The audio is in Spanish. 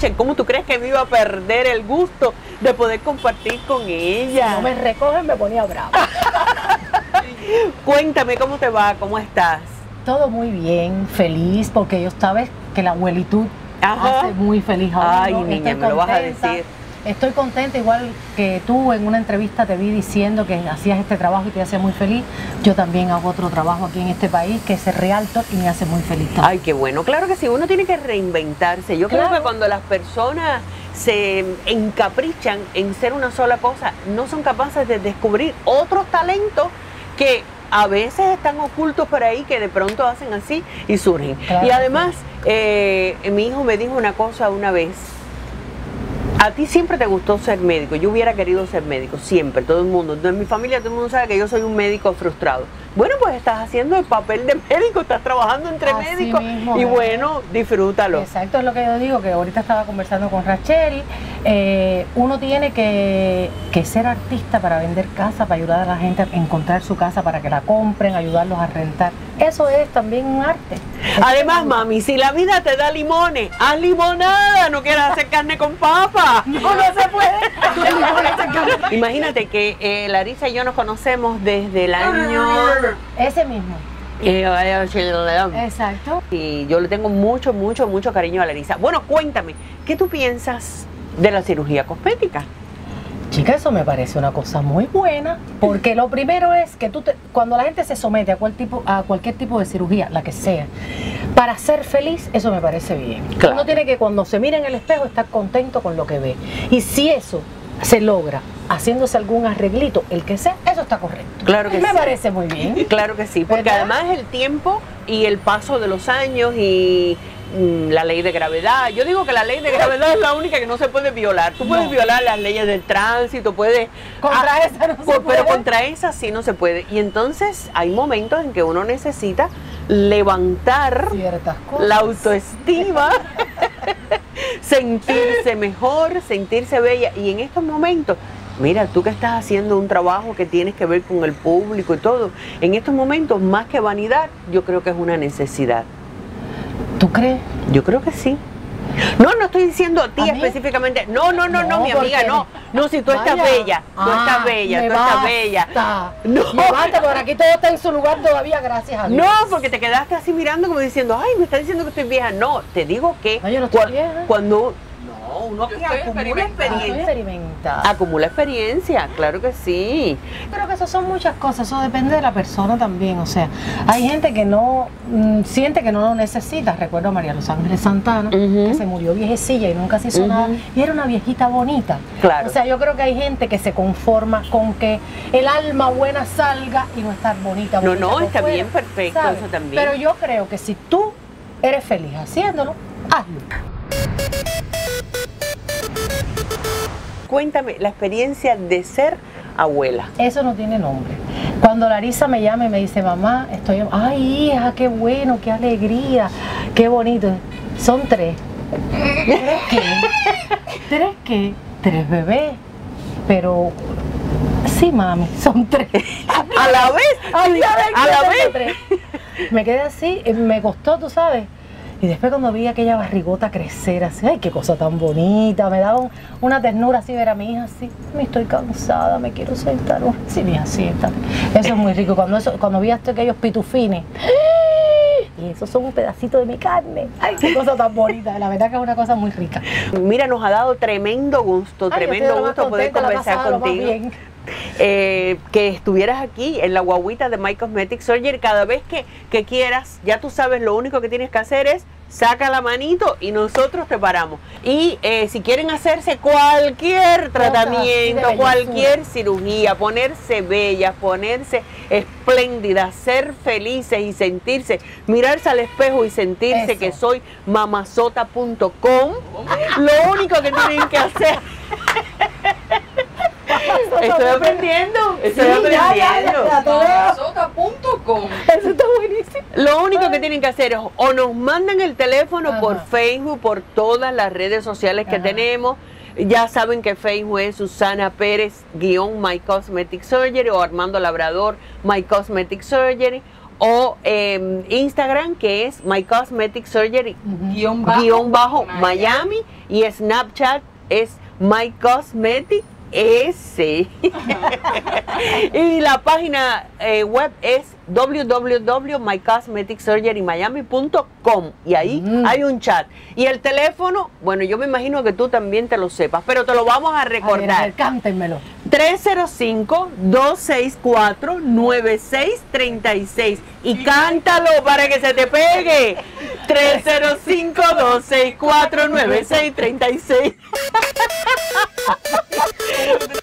escuchen, ¿cómo tú crees que me iba a perder el gusto de poder compartir con ella? Si no me recogen, me ponía brava. Cuéntame, ¿cómo te va? ¿Cómo estás? Todo muy bien, feliz, porque yo sabes que la abuelitud hace muy feliz a Ay, uno. niña, Estoy me lo vas a contenta. decir. Estoy contenta, igual que tú en una entrevista te vi diciendo que hacías este trabajo y te hacía muy feliz. Yo también hago otro trabajo aquí en este país, que es ser realtor, y me hace muy feliz también. Ay, qué bueno. Claro que sí, uno tiene que reinventarse. Yo creo que cuando las personas se encaprichan en ser una sola cosa, no son capaces de descubrir otros talentos que a veces están ocultos por ahí, que de pronto hacen así y surgen. Claro, y además, mi hijo me dijo una cosa una vez. A ti siempre te gustó ser médico. Yo hubiera querido ser médico, siempre, todo el mundo. En mi familia todo el mundo sabe que yo soy un médico frustrado. Bueno, pues estás haciendo el papel de médico, estás trabajando entre Así médicos mismo, y bueno, disfrútalo. Exacto, es lo que yo digo, que ahorita estaba conversando con Rachel. Uno tiene que ser artista para vender casa, para ayudar a la gente a encontrar su casa, para que la compren, ayudarlos a rentar. Eso es también un arte. Además, mami, si la vida te da limones, haz limonada, no quieras hacer carne con papa. No se puede. Imagínate que Larisa y yo nos conocemos desde el año... Ese mismo. Exacto. Y yo le tengo mucho, mucho, mucho cariño a Larisa. Bueno, cuéntame, ¿qué tú piensas de la cirugía cosmética? Chica, eso me parece una cosa muy buena, porque lo primero es que cuando la gente se somete a cualquier tipo de cirugía, la que sea, para ser feliz, eso me parece bien. Claro. Uno tiene que, cuando se mira en el espejo, estar contento con lo que ve. Y si eso se logra haciéndose algún arreglito, el que sea, eso está correcto. Claro que me sí. parece muy bien. Claro que sí, porque ¿verdad? además el tiempo y el paso de los años y la ley de gravedad. Yo digo que la ley de gravedad es la única que no se puede violar. Tú puedes violar las leyes del tránsito, puedes... Contra esa no se puede. Pero contra esa sí no se puede. Y entonces hay momentos en que uno necesita levantar Ciertas cosas. la autoestima, sentirse mejor, sentirse bella. Y en estos momentos, mira, tú que estás haciendo un trabajo que tienes que ver con el público y todo, en estos momentos, más que vanidad, yo creo que es una necesidad. ¿Tú crees? Yo creo que sí. No, no estoy diciendo a ti ¿A mí? específicamente. No, mi amiga, porque- no. No, si tú estás Vaya. bella, tú estás bella, me tú estás basta. bella. No. Me basta, por aquí todo está en su lugar todavía, gracias a Dios. No, porque te quedaste así mirando como diciendo, ay, me está diciendo que estoy vieja. No, te digo que No, yo no estoy vieja. cuando uno que acumula Estoy experiencia. experimentada. Acumula experiencia, claro que sí. Creo que eso son muchas cosas, eso depende de la persona también, o sea, hay gente que no siente que no lo necesita. Recuerdo a María Los Ángeles Santana, que se murió viejecilla y nunca se hizo nada, y era una viejita bonita. Claro. O sea, yo creo que hay gente que se conforma con que el alma buena salga y no estar bonita. No, bonita no, por está fuera, bien, perfecto, ¿sabes? eso también. Pero yo creo que si tú eres feliz haciéndolo, hazlo. Cuéntame la experiencia de ser abuela. Eso no tiene nombre. Cuando Larisa me llama y me dice, mamá, ay, hija, qué bueno, qué alegría, qué bonito. Son 3. ¿3 qué? ¿3 qué? 3 bebés. Pero, sí, mami, son 3. A la vez. A la vez. 3. Me quedé así, me costó, tú sabes. Y después cuando vi aquella barrigota crecer así, ay, qué cosa tan bonita, me daba una ternura así ver a mi hija así, me estoy cansada, me quiero sentar. Sí, mi hija, siéntate. Eso es muy rico. Cuando vi hasta aquellos pitufines, y esos son un pedacito de mi carne. Ay, qué cosa tan bonita. La verdad que es una cosa muy rica. Mira, nos ha dado tremendo gusto, Ay, tremendo yo estoy lo más gusto poder contenta, la he conversar pasado lo más contigo. bien. Que estuvieras aquí en la guaguita de My Cosmetic Surgery. Cada vez que quieras, ya tú sabes, lo único que tienes que hacer es saca la manito y nosotros te paramos. Y si quieren hacerse cualquier tratamiento, de cualquier cirugía, ponerse bellas, ponerse espléndidas, ser felices y sentirse, mirarse al espejo y sentirse Eso. que soy mamazota.com, lo único que tienen que hacer... Estoy aprendiendo, estoy aprendiendo. Mamazota.com. Eso está buenísimo. Lo único que tienen que hacer es o nos mandan el teléfono por Ajá. Facebook, por todas las redes sociales que Ajá. tenemos. Ya saben que Facebook es Susana Pérez _ My Cosmetic Surgery o Armando Labrador My Cosmetic Surgery. o Instagram, que es My Cosmetic Surgery Miami, y Snapchat es My Cosmetic S. Y la página web es www.mycosmeticsurgerymiami.com, y ahí hay un chat. Y el teléfono, bueno, yo me imagino que tú también te lo sepas, pero te lo vamos a recordar. A ver, cántenmelo. 305-264-9636. Y cántalo para que se te pegue. 305-264-9636.